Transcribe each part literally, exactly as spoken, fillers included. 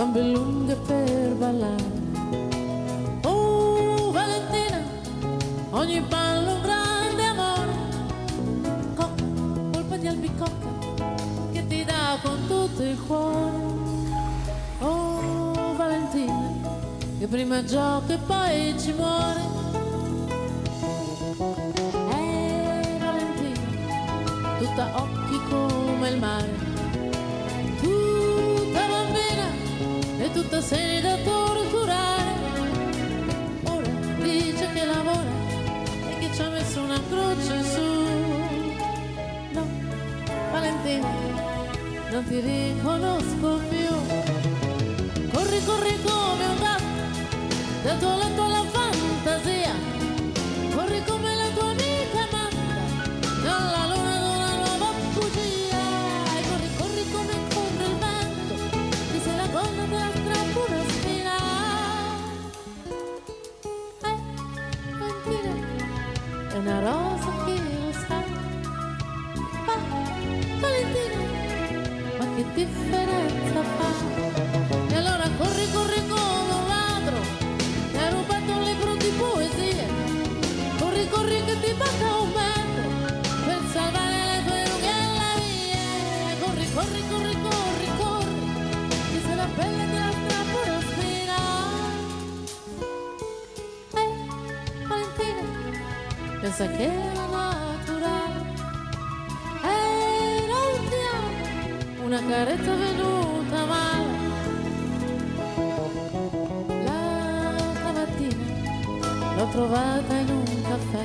gambe lunghe per ballare. Oh Valentina, ogni ballo un grande amore, cocca, colpa di albicocca che ti dà con tutto il cuore. Oh Valentina, che prima gioca e poi ci muore. Eh Valentina, tutta occhi come il mare, tutta bambina e tutta seni da torturare. Ora dice che lavora e che ci ha messo una croce su. No, Valentina, non ti riconosco più. Corri, corri come un gatto dal tuo letto alla fantasia, corri come la tua amica matta dalla luna d'una nuova bugia. E corri, corri come corre il vento, che se la gonna te la strappa una spina. Eh, Valentina, è una rosa che lo sa. Ma, Valentina, ma che differenza fa? E allora corri, corri come un ladro che ha rubato un libro di poesie, corri, corri che ti basta un metro per salvare le tue rughe e la mia. Corri, corri, corri, corri, corri, che se la pelle te la strappa una spina. Eh, Valentina, pensa che era naturale. Eh, non ti amo, una carezza venuta male. L'ho trovata in un caffè,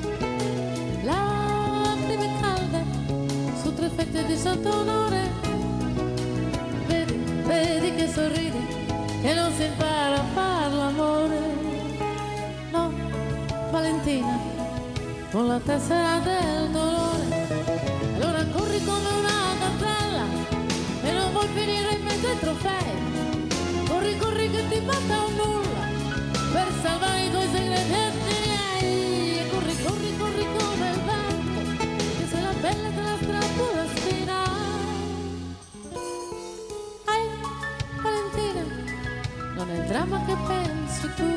lacrime calde su tre fette di Sant'Onore. Vedi, vedi che sorridi, che non si impara a far l'amore. No, Valentina, con la tessera del dolore. Allora corri come una gazzella e non vuoi finire in mezzo ai trofei. Corri, corri che ti basta un nulla per salvare i tuoi segreti e miei. E corri, corri, corri come il vento, che se la pelle te la strappa una spina. Eh, Valentina, non è il dramma che pensi tu.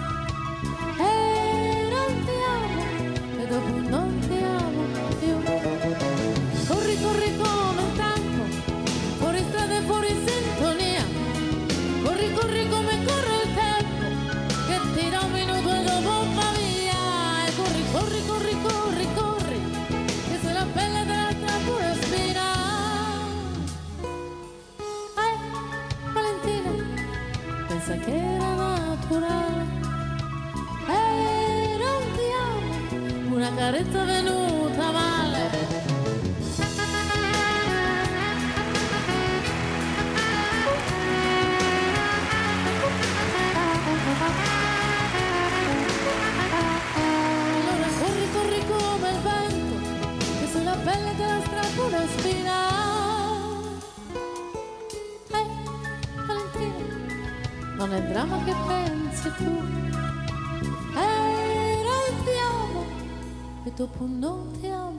E non ti amo, e dopo non ti amo più. Corri, corri come un tanco, fuori strada e fuori sintonia. Corri, corri come corre il tempo, che ti dà un minuto e dopo va via. E corri, corri, corri, corri, corri, che se la pelle te la strappa una spina. Eh, Valentina, pensa che era naturale. Eh, non ti amo, una carezza venuta male. Allora corri, corri come il vento, che sulla pelle te la strappa una spina. Eh, Valentina, non è il dramma che pensi tu. Eh, non ti amo, e dopo non ti amo.